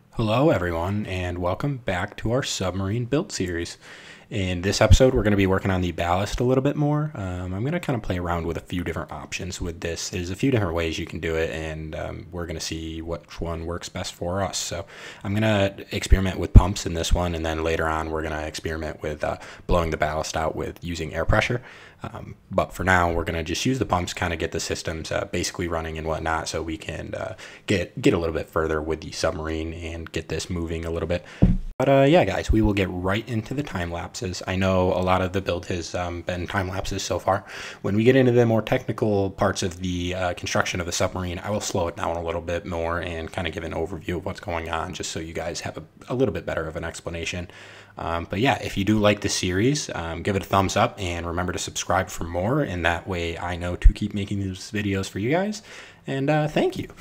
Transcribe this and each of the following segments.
Hello everyone, and welcome back to our submarine build series. In this episode, we're going to be working on the ballast a little bit more. I'm going to kind of play around with a few different options with this. There's a few different ways you can do it, and we're going to see which one works best for us. So I'm going to experiment with pumps in this one, and then later on we're going to experiment with blowing the ballast out with using air pressure. But for now, we're going to just use the pumps, kind of get the systems basically running and whatnot, so we can get a little bit further with the submarine and get this moving a little bit. But yeah, guys, we will get right into the time lapses. I know a lot of the build has been time lapses so far. When we get into the more technical parts of the construction of the submarine, I will slow it down a little bit more and kind of give an overview of what's going on, just so you guys have a little bit better of an explanation. But yeah, if you do like the series, give it a thumbs up and remember to subscribe for more, and that way I know to keep making these videos for you guys. And thank you.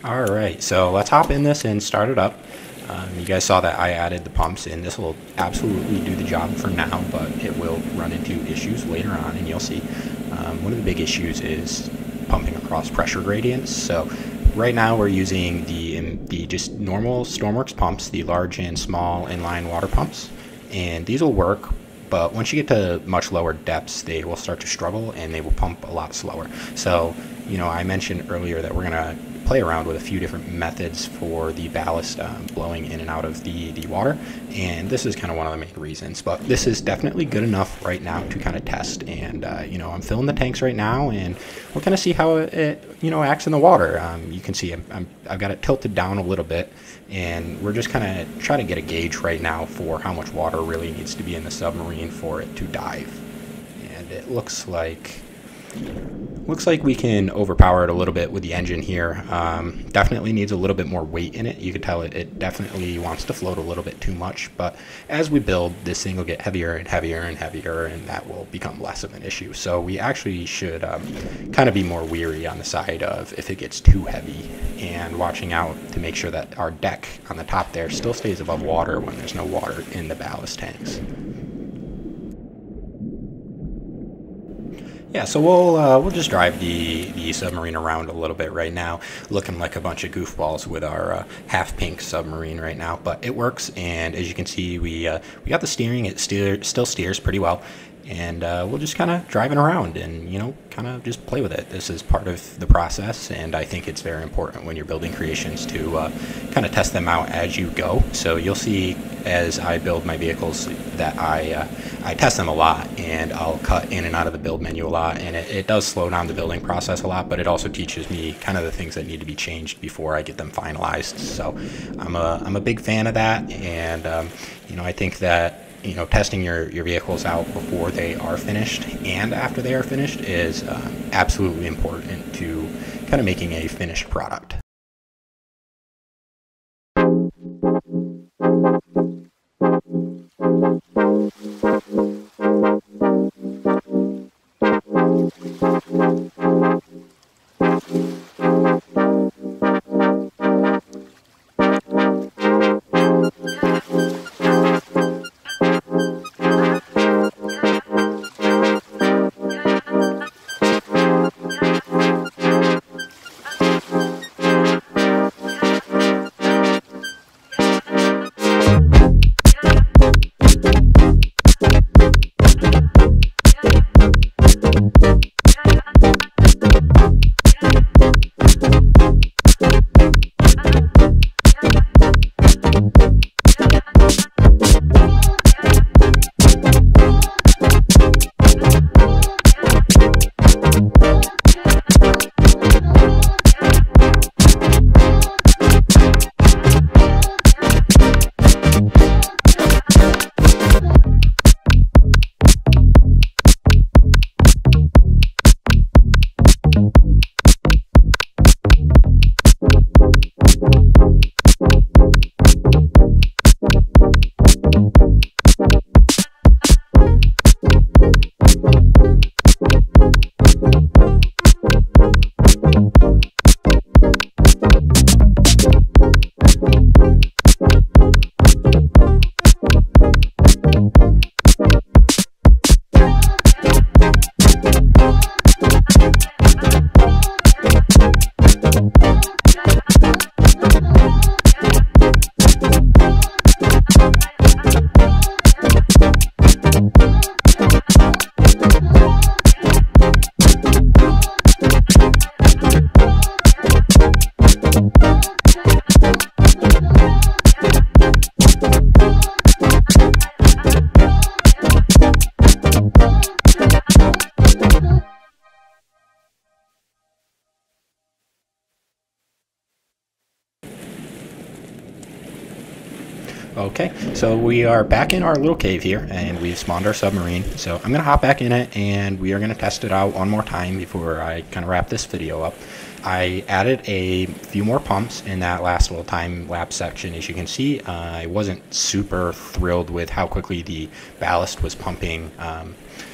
All right, so let's hop in this and start it up. You guys saw that I added the pumps, and this will absolutely do the job for now, but it will run into issues later on, and you'll see. One of the big issues is pumping across pressure gradients. So right now we're using the just normal Stormworks pumps, the large and small inline water pumps, and these will work. But once you get to much lower depths, they will start to struggle and they will pump a lot slower. So, I mentioned earlier that we're going to play around with a few different methods for the ballast blowing in and out of the water, and this is kind of one of the main reasons. But this is definitely good enough right now to kind of test, and I'm filling the tanks right now, and we'll kind of see how it acts in the water. You can see I've got it tilted down a little bit, and we're just kind of trying to get a gauge right now for how much water really needs to be in the submarine for it to dive. And it looks like we can overpower it a little bit with the engine here. Definitely needs a little bit more weight in it. You can tell it definitely wants to float a little bit too much, but as we build, this thing will get heavier and heavier and heavier, and that will become less of an issue. So we actually should kind of be more weary on the side of if it gets too heavy, and watching out to make sure that our deck on the top there still stays above water when there's no water in the ballast tanks. Yeah, so we'll just drive the submarine around a little bit right now, looking like a bunch of goofballs with our half pink submarine right now, but it works. And as you can see, we got the steering; it still steers pretty well, and we'll just kind of drive it around and kind of just play with it. This is part of the process, and I think it's very important when you're building creations to kind of test them out as you go. So you'll see as I build my vehicles that I test them a lot, and I'll cut in and out of the build menu a lot, and it does slow down the building process a lot, but it also teaches me kind of the things that need to be changed before I get them finalized. So I'm a big fan of that, and I think that testing your vehicles out before they are finished and after they are finished is absolutely important to kind of making a finished product. Okay, so we are back in our little cave here, and we've spawned our submarine. So I'm going to hop back in it, and we are going to test it out one more time before I kind of wrap this video up. I added a few more pumps in that last little time lapse section. As you can see, I wasn't super thrilled with how quickly the ballast was pumping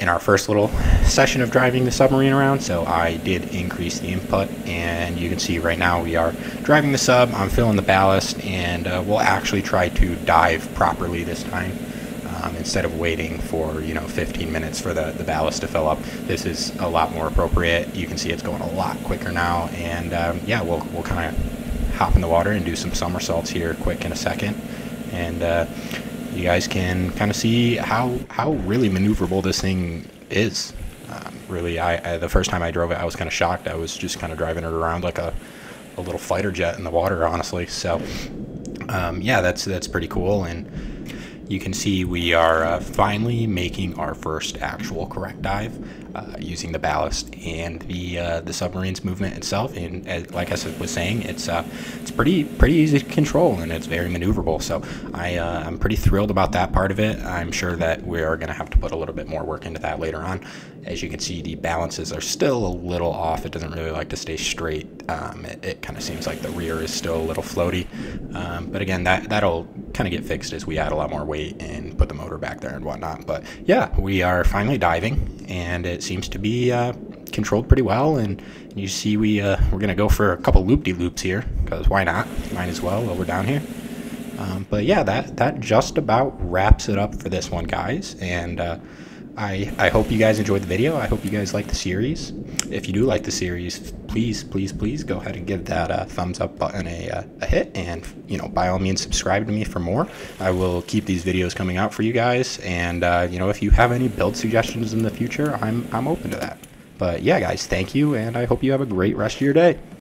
in our first little session of driving the submarine around, so I did increase the input, and you can see right now we are driving the sub. I'm filling the ballast, and we'll actually try to dive properly this time. Instead of waiting for 15 minutes for the ballast to fill up. This is a lot more appropriate. You can see it's going a lot quicker now, and yeah, we'll kind of hop in the water and do some somersaults here quick in a second, and you guys can kind of see how really maneuverable this thing is. Really, the first time I drove it, I was kind of shocked. I was just kind of driving it around like a little fighter jet in the water, honestly. So yeah, that's pretty cool. And you can see we are finally making our first actual correct dive using the ballast and the submarine's movement itself. And like I was saying, it's pretty easy to control, and it's very maneuverable. So I'm pretty thrilled about that part of it. I'm sure that we are going to have to put a little bit more work into that later on. As you can see, the balances are still a little off. It doesn't really like to stay straight. It kind of seems like the rear is still a little floaty. But again, that'll kind of get fixed as we add a lot more weight and put the motor back there and whatnot. But yeah, we are finally diving, and it seems to be controlled pretty well. And you see we're gonna go for a couple loop-de-loops here, because why not? Might as well while we're down here. But yeah, that just about wraps it up for this one, guys. And I hope you guys enjoyed the video. I hope you guys like the series. If you do like the series, please go ahead and give that thumbs up button a hit, and by all means subscribe to me for more. I will keep these videos coming out for you guys, and if you have any build suggestions in the future, I'm open to that. But yeah, guys, thank you, and I hope you have a great rest of your day.